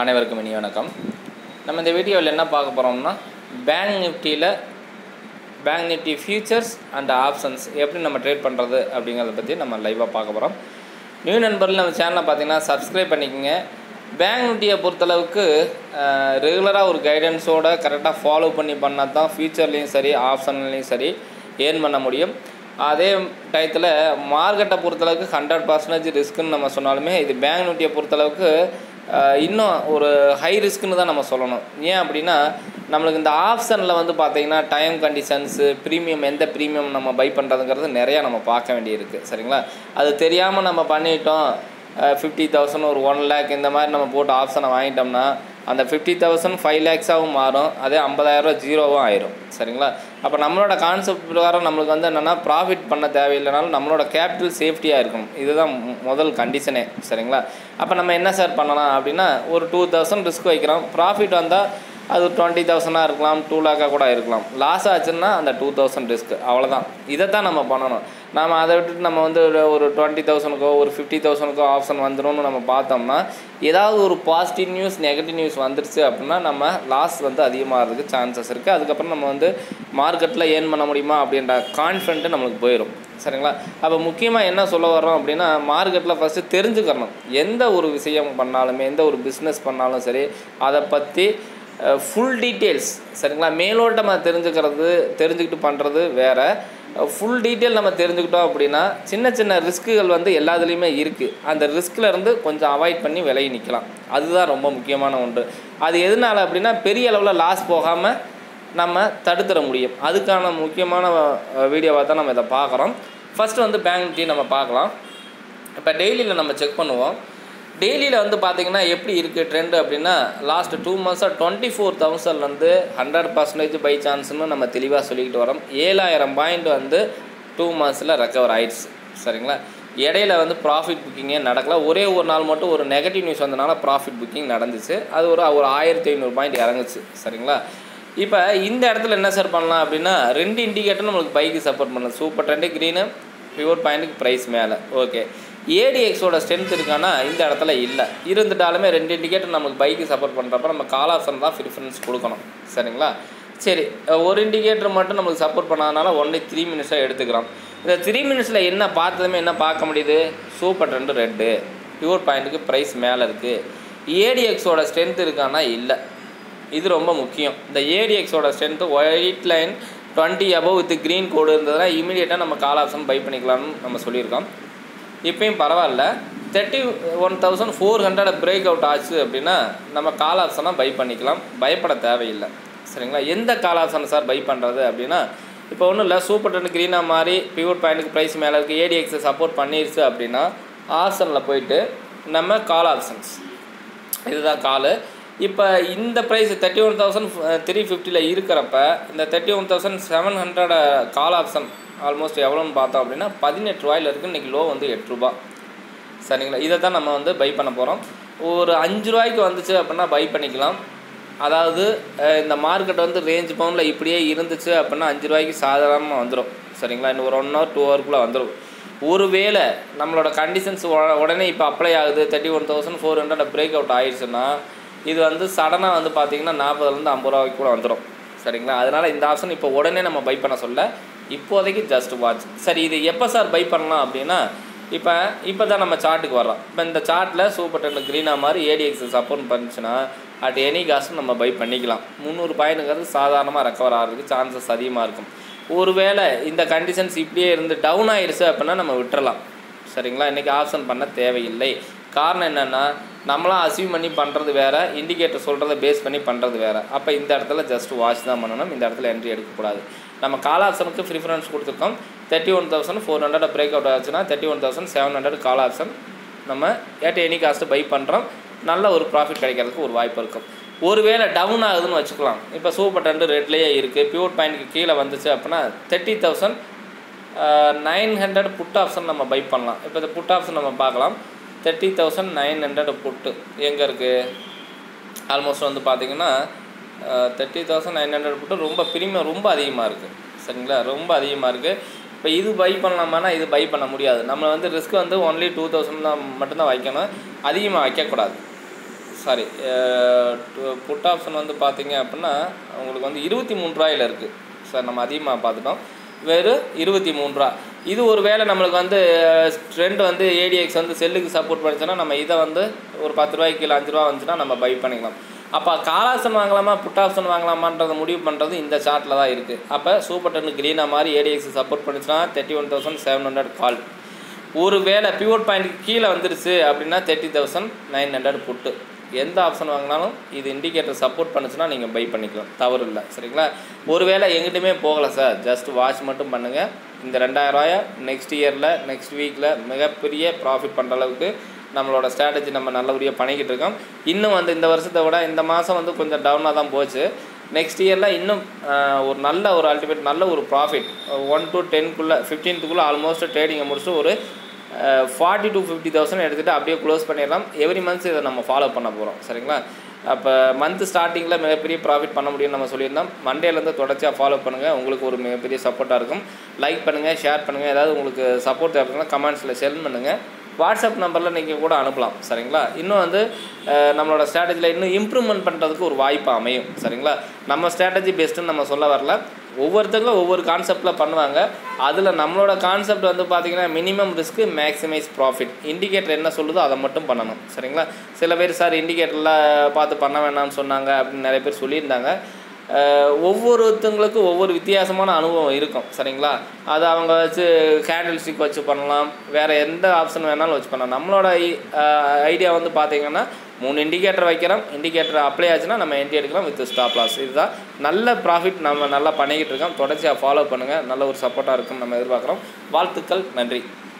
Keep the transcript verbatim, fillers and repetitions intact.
அனைவருக்கும் இனிய வணக்கம். நம்ம இந்த வீடியோவில் என்ன பார்க்க போகிறோம்னா பேங்க் நிஃப்டியில் bank Nifty futures and options எப்படி நம்ம ட்ரேட் பண்ணுறது அப்படிங்கிறத பற்றி நம்ம லைவாக பார்க்க போகிறோம். நியூ நண்பர்கள் நம்ம சேனலை பார்த்தீங்கன்னா சப்ஸ்கிரைப் பண்ணிக்கோங்க. பேங்க் நிஃப்டியை பொறுத்தளவுக்கு ரெகுலராக ஒரு கைடன்ஸோடு கரெக்டாக ஃபாலோ பண்ணி பண்ணால் தான் ஃபியூச்சர்லேயும் சரி ஆப்ஷன்லேயும் சரி ஏர்ன் பண்ண முடியும். அதே டயத்தில் மார்க்கெட்டை பொறுத்தளவுக்கு ஹண்ட்ரட் பர்சன்டேஜ் ரிஸ்க்குன்னு நம்ம சொன்னாலுமே இது பேங்க் நிஃப்டியை பொறுத்தளவுக்கு இன்னும் ஒரு ஹை ரிஸ்க்குன்னு தான் நம்ம சொல்லணும். ஏன் அப்படின்னா நம்மளுக்கு இந்த ஆப்ஷனில் வந்து பார்த்திங்கன்னா டைம் கண்டிஷன்ஸு ப்ரீமியம் எந்த ப்ரீமியம் நம்ம பை பண்ணுறதுங்கிறது நிறையா நம்ம பார்க்க வேண்டியிருக்கு. சரிங்களா? அது தெரியாமல் நம்ம பண்ணிட்டோம். ஃபிஃப்டி தௌசண்ட் ஒரு ஒன் லேக் இந்த மாதிரி நம்ம போட்டு ஆப்ஷனை வாங்கிட்டோம்னா அந்த ஃபிஃப்டி தௌசண்ட் ஃபைவ் லேக்ஸாகவும் மாறும். அதே ஐம்பதாயிரரூவா ஜீரோவும் ஆயிரும். சரிங்களா? அப்போ நம்மளோட கான்செப்ட் பிரகாரம் நம்மளுக்கு வந்து என்னென்னா ப்ராஃபிட் பண்ண தேவையில்லைனாலும் நம்மளோட கேபிட்டல் சேஃப்டியாக இருக்கணும். இதுதான் முதல் கண்டிஷனே. சரிங்களா? அப்போ நம்ம என்ன சார் பண்ணலாம் அப்படின்னா ஒரு டூ தௌசண்ட் ரிஸ்க் வைக்கிறோம். ப்ராஃபிட் வந்தால் அது டுவெண்ட்டி தௌசண்டாக இருக்கலாம், டூ லேக்காக கூட இருக்கலாம். லாஸ் ஆச்சுன்னா அந்த டூ தௌசண்ட் ரிஸ்க், அவ்வளோதான். இதை தான் நம்ம பண்ணணும். நம்ம அதை விட்டுட்டு நம்ம வந்து ஒரு டுவெண்ட்டி தௌசண்ட்க்கோ ஒரு ஃபிஃப்டி தௌசண்ட்க்கோ ஆப்ஷன் வந்துடும்னு நம்ம பார்த்தோம்னா ஏதாவது ஒரு பாசிட்டிவ் நியூஸ் நெகட்டிவ் நியூஸ் வந்துருச்சு அப்படின்னா நம்ம லாஸ் வந்து அதிகமாகிறதுக்கு சான்சஸ் இருக்குது. அதுக்கப்புறம் நம்ம வந்து மார்க்கெட்டில் ஏர்ன் பண்ண முடியுமா அப்படின்ற கான்ஃபிடென்ட்டு நம்மளுக்கு போயிடும். சரிங்களா? அப்போ முக்கியமாக என்ன சொல்ல வரோம் அப்படின்னா மார்க்கெட்டில் ஃபஸ்ட்டு தெரிஞ்சுக்கணும். எந்த ஒரு விஷயம் பண்ணாலுமே எந்த ஒரு பிஸ்னஸ் பண்ணாலும் சரி அதை பற்றி ஃபுல் டீட்டெயில்ஸ். சரிங்களா? மேலோட்டமாக தெரிஞ்சுக்கிறது தெரிஞ்சுக்கிட்டு பண்ணுறது வேறு. ஃபுல் டீட்டெயில் நம்ம தெரிஞ்சுக்கிட்டோம் அப்படின்னா சின்ன சின்ன ரிஸ்க்குகள் வந்து எல்லாத்துலேயுமே இருக்குது. அந்த ரிஸ்கிலேருந்து கொஞ்சம் அவாய்ட் பண்ணி விலகி நிற்கலாம். அதுதான் ரொம்ப முக்கியமான ஒன்று. அது எதனால் அப்படின்னா பெரிய அளவில் லாஸ் போகாமல் நம்ம தடுத்துட முடியும். அதுக்கான முக்கியமான வீடியோவாக தான் நம்ம இதை பார்க்குறோம். ஃபஸ்ட்டு வந்து பேங்க் நிஃப்டி நம்ம பார்க்கலாம். இப்போ டெய்லியில் நம்ம செக் பண்ணுவோம். டெய்லியில் வந்து பார்த்திங்கன்னா எப்படி இருக்குது ட்ரெண்டு அப்படின்னா லாஸ்ட் டூ மந்த்ஸாக டுவெண்ட்டி ஃபோர் தௌசண்ட்லேருந்து ஹண்ட்ரட் பர்சன்டேஜ் பை சான்ஸ்னு நம்ம தெளிவாக சொல்லிக்கிட்டு வரோம். ஏழாயிரம் பாயிண்ட் வந்து டூ மந்த்ஸில் ரெக்கவர் ஆயிடுச்சு. சரிங்களா? இடையில வந்து ப்ராஃபிட் புக்கிங்கே நடக்கல. ஒரே ஒரு நாள் மட்டும் ஒரு நெகட்டிவ் நியூஸ் வந்தனால ப்ராஃபிட் புக்கிங் நடந்துச்சு. அது ஒரு ஒரு ஆயிரத்தி ஐநூறு பாயிண்ட் இறங்குச்சு. சரிங்களா? இப்போ இந்த இடத்துல என்ன சார் பண்ணலாம் அப்படின்னா ரெண்டு இண்டிகேட்டர் நம்மளுக்கு பைக்கு சப்போர்ட் பண்ணலாம். சூப்பர் ட்ரெண்டு க்ரீனு பிவோட் பாயிண்ட்டுக்கு ப்ரைஸ் மேலே. ஓகே, ஏடிஎக்ஸோட ஸ்ட்ரென்த் இருக்கானா இந்த இடத்துல இல்லை. இருந்துட்டாலுமே ரெண்டு இண்டிகேட்டர் நம்மளுக்கு பைக்கு சப்போர்ட் பண்ணுறப்ப நம்ம கால் ஆப்ஷன் தான் ப்ரிஃபரன்ஸ் கொடுக்கணும். சரிங்களா? சரி, ஒரு இண்டிகேட்டர் மட்டும் நம்மளுக்கு சப்போர்ட் பண்ணாதனால ஒன்லி த்ரீ மினிட்ஸாக எடுத்துக்கிறோம். இந்த த்ரீ மினிட்ஸில் என்ன பார்த்ததுமே என்ன பார்க்க முடியுது? சூப்பர் ட்ரெண்டு ரெட்டு பிவோட் பாயிண்ட்டுக்கு ப்ரைஸ் மேலே இருக்குது. ஏடிஎக்ஸோட ஸ்ட்ரென்த் இருக்கானா இல்லை. இது ரொம்ப முக்கியம். இந்த ஏடிஎக்ஸோட strength white line twenty above with green கோடு இருந்ததுன்னா இமீடியட்டாக நம்ம கால் ஆப்ஷன் பை பண்ணிக்கலாம்னு நம்ம சொல்லியிருக்கோம். இப்போயும் பரவாயில்ல. Thirty one thousand four hundred break out ஆச்சு அப்படின்னா நம்ம கால் ஆப்ஷனாக பை பண்ணிக்கலாம். பயப்பட தேவையில்லை. சரிங்களா? எந்த கால் ஆப்ஷனை சார் பை பண்ணுறது அப்படின்னா இப்போ ஒன்றும் இல்லை. சூப்பர் ட்ரெண்ட் க்ரீனாக மாறி பிவோட் பாயிண்ட்டுக்கு ப்ரைஸ் மேலே இருக்குது. ஏடிஎக்ஸை சப்போர்ட் பண்ணிடுச்சு அப்படின்னா ஆப்ஷனில் போயிட்டு நம்ம கால் ஆப்ஷன்ஸ் இதுதான் காலு. இப்போ இந்த price thirty one thousand three ஃபிஃப்டியில் இருக்கிறப்ப இந்த thirty one thousand seven hundred call option almost எவ்வளோன்னு பார்த்தோம் அப்படின்னா பதினெட்டு ரூபாயில் இருக்குது. இன்றைக்கி லோ வந்து எட்டு ரூபா. சரிங்களா? இதை தான் நம்ம வந்து பை பண்ண போகிறோம். ஒரு அஞ்சு ரூபாய்க்கு வந்துச்சு அப்படின்னா பை பண்ணிக்கலாம். அதாவது இந்த மார்க்கெட் வந்து ரேஞ்ச் பவுண்டில் இப்படியே இருந்துச்சு அப்படின்னா அஞ்சு ரூபாய்க்கு சாதாரணமாக வந்துடும். சரிங்களா? இன்னும் ஒரு ஒன் ஹவர் டூ ஹவருக்குள்ளே வந்துடும். ஒருவேளை நம்மளோட கண்டிஷன்ஸ் உடனே இப்போ அப்ளை ஆகுது thirty one thousand four hundred break out ஆயிடுச்சுன்னா இது வந்து சடனாக வந்து பார்த்திங்கன்னா நாற்பதுலேருந்து ஐம்பது ரூபாய்க்கு கூட வந்துடும். சரிங்களா? அதனால் இந்த ஆப்ஷன் இப்போ உடனே நம்ம பை பண்ண சொல்ல இப்போதைக்கு ஜஸ்ட் வாட்ச். சரி, இது எப்போ சார் பை பண்ணலாம் அப்படின்னா இப்போ இப்போ தான் நம்ம சார்ட்டுக்கு வரோம். இப்போ இந்த சார்ட்டில் சூப்பர் ட்ரெண்ட் க்ரீனாக மாதிரி ஏடிஎக்ஸ் சப்போர்ட் பண்ணிச்சுன்னா அட் எனி காஸ்ட் நம்ம பை பண்ணிக்கலாம். முந்நூறு பாயிண்ட்டுங்கிறது சாதாரணமாக ரெக்கவர் ஆகிறதுக்கு சான்சஸ் அதிகமாக இருக்கும். ஒருவேளை இந்த கண்டிஷன்ஸ் இப்படியே இருந்து டவுன் ஆகிடுச்சு அப்படின்னா நம்ம விட்டுறலாம். சரிங்களா? இன்றைக்கி ஆப்ஷன் பண்ண தேவையில்லை. காரணம் என்னென்னா நம்மளாம் அசீவ் பண்ணி பண்ணுறது வேறு, இண்டிகேட்டர் சொல்கிறத பேஸ் பண்ணி பண்ணுறது வேறு. அப்போ இந்த இடத்துல ஜஸ்ட் வாட்ச் தான் பண்ணணும். இந்த இடத்துல என்ட்ரி எடுக்கக்கூடாது. நம்ம கால் ஆப்ஷனுக்கு ப்ரிஃபரன்ஸ் கொடுத்துருக்கோம். Thirty one thousand four hundred break out ஆச்சுன்னா thirty one thousand seven hundred call option நம்ம ஏட் எனி காஸ்ட்டு பை பண்ணுறோம். நல்ல ஒரு ப்ராஃபிட் கிடைக்கிறதுக்கு ஒரு வாய்ப்பு இருக்கும். ஒருவேளை டவுன் ஆகுதுன்னு வச்சுக்கலாம். இப்போ சூப்பர் ட்ரெண்டு ரெட்லேயே இருக்குது. பியூர் பாயிண்ட்டுக்கு கீழே வந்துச்சு அப்படின்னா thirty thousand nine hundred put option நம்ம பை பண்ணலாம். இப்போ இந்த புட் ஆப்ஷன் நம்ம பார்க்கலாம். Thirty thousand nine hundred put எங்கே இருக்குது? ஆல்மோஸ்ட் வந்து பார்த்திங்கன்னா thirty thousand nine hundred put ரொம்ப ப்ரீமியம் ரொம்ப அதிகமாக இருக்குது. சரிங்களா? ரொம்ப அதிகமாக இருக்குது. இப்போ இது பை பண்ணலாமான்னா இது பை பண்ண முடியாது. நம்ம வந்து ரிஸ்க் வந்து ஒன்லி டூ தௌசண்ட் தான் மட்டும்தான் வைக்கணும். அதிகமாக வைக்கக்கூடாது. சாரி புட் ஆப்ஷன் வந்து பார்த்தீங்க அப்படின்னா உங்களுக்கு வந்து இருபத்தி மூணு ரூபாயில் இருக்குது சார். நம்ம அதிகமாக பார்த்துட்டோம். வெறும் இருபத்தி மூணு ரூபா. இது ஒரு வேளை நம்மளுக்கு வந்து ட்ரெண்ட் வந்து ஏடிஎக்ஸ் வந்து செல்லுக்கு சப்போர்ட் பண்ணிச்சுன்னா நம்ம இதை வந்து ஒரு பத்து ரூபாய்க்கு கீழே அஞ்சு ரூபா வந்துச்சுன்னா நம்ம பை பண்ணிக்கலாம். அப்போ கால் ஆப்ஷன் வாங்கலாமா புட் ஆப்ஷன் வாங்கலாமான்றதை முடிவு பண்ணுறது இந்த சார்ட்டில் தான் இருக்குது. அப்போ சூப்பர் டென் க்ரீனாக மாதிரி ஏடிஎக்ஸ் சப்போர்ட் பண்ணிச்சுன்னா thirty one thousand seven hundred call. ஒரு வேளை பிவோட் பாயிண்ட்டுக்கு கீழே வந்துருச்சு அப்படின்னா thirty thousand nine hundred put. எந்த ஆப்ஷன் வாங்கினாலும் இது இண்டிகேட்டர் சப்போர்ட் பண்ணுச்சுன்னா நீங்கள் பை பண்ணிக்கலாம், தவறு இல்லை. சரிங்களா? ஒரு வேளை எங்கிட்டுமே போகலை சார், ஜஸ்ட் வாட்ச் மட்டும் பண்ணுங்கள். இந்த ரெண்டாயிரம் ரூபாயை நெக்ஸ்ட் இயரில் நெக்ஸ்ட் வீக்கில் மிகப்பெரிய ப்ராஃபிட் பண்ணுற அளவுக்கு நம்மளோட ஸ்ட்ராட்டஜி நம்ம நல்லபடியாக பண்ணிக்கிட்டு இருக்கோம். இன்னும் வந்து இந்த வருஷத்தை விட இந்த மாதம் வந்து கொஞ்சம் டவுனாக தான் போச்சு. நெக்ஸ்ட் இயரில் இன்னும் ஒரு நல்ல ஒரு அல்டிமேட் நல்ல ஒரு ப்ராஃபிட் ஒன் டு டென்க்குள்ளே ஃபிஃப்டீன்த்துக்குள்ளே ஆல்மோஸ்ட் ட்ரேடிங்கை முடிச்சுட்டு ஒரு ஃபார்ட்டி டு ஃபிஃப்டி தௌசண்ட் எடுத்துகிட்டு அப்படியே க்ளோஸ் பண்ணிடலாம். எவ்ரி மந்த்ஸ் இதை நம்ம ஃபாலோ பண்ண போகிறோம். சரிங்களா? அப்போ மந்த் ஸ்டார்டிங்கில் மிகப்பெரிய ப்ராஃபிட் பண்ண முடியும்னு நம்ம சொல்லியிருந்தோம். மண்டேலேருந்து தொடர்ச்சியாக ஃபாலோ பண்ணுங்கள், உங்களுக்கு ஒரு மிகப்பெரிய சப்போர்ட்டாக இருக்கும். லைக் பண்ணுங்கள், ஷேர் பண்ணுங்கள். ஏதாவது உங்களுக்கு சப்போர்ட் தேவைப்படுன்னா கமெண்ட்ஸில் ஷேர் பண்ணுங்கள். வாட்ஸ்அப் நம்பரில் நீங்கள் கூட அனுப்பலாம். சரிங்களா? இன்னும் வந்து நம்மளோட ஸ்ட்ராட்டஜியில் இன்னும் இம்ப்ரூவ்மெண்ட் பண்ணுறதுக்கு ஒரு வாய்ப்பு அமையும். சரிங்களா? நம்ம ஸ்ட்ராட்டஜி பெஸ்ட்டுன்னு நம்ம சொல்ல வரல. ஒவ்வொருத்தங்களும் ஒவ்வொரு கான்செப்டில் பண்ணுவாங்க. அதில் நம்மளோட கான்செப்ட் வந்து பார்த்திங்கன்னா minimum risk maximise profit. Indicator என்ன சொல்லுதோ அதை மட்டும் பண்ணணும். சரிங்களா? சில பேர் சார் இண்டிகேட்டரில் பார்த்து பண்ண வேணாம்னு சொன்னாங்க அப்படின்னு நிறைய பேர் சொல்லியிருந்தாங்க. ஒவ்வொருத்தங்களுக்கும் ஒவ்வொரு வித்தியாசமான அனுபவம் இருக்கும். சரிங்களா? அது அவங்க வச்சு கேண்டில்ஸ்டிக் வச்சு பண்ணலாம், வேறு எந்த ஆப்ஷன் வேணாலும் வச்சு பண்ணலாம். நம்மளோட ஐடியா வந்து பார்த்திங்கன்னா மூணு இண்டிகேட்டர் வைக்கிறோம். இண்டிகேட்டர் அப்ளை ஆச்சுன்னா நம்ம என்ட்ரி எடுக்கலாம் வித் ஸ்டாப் லாஸ். இதுதான் நல்ல ப்ராஃபிட் நம்ம நல்லா பண்ணிக்கிட்டு இருக்கோம். தொடர்ச்சியாக ஃபாலோ பண்ணுங்கள். நல்ல ஒரு சப்போர்ட்டாக இருக்கும் நம்ம எதிர்பார்க்குறோம். வாழ்த்துக்கள். நன்றி.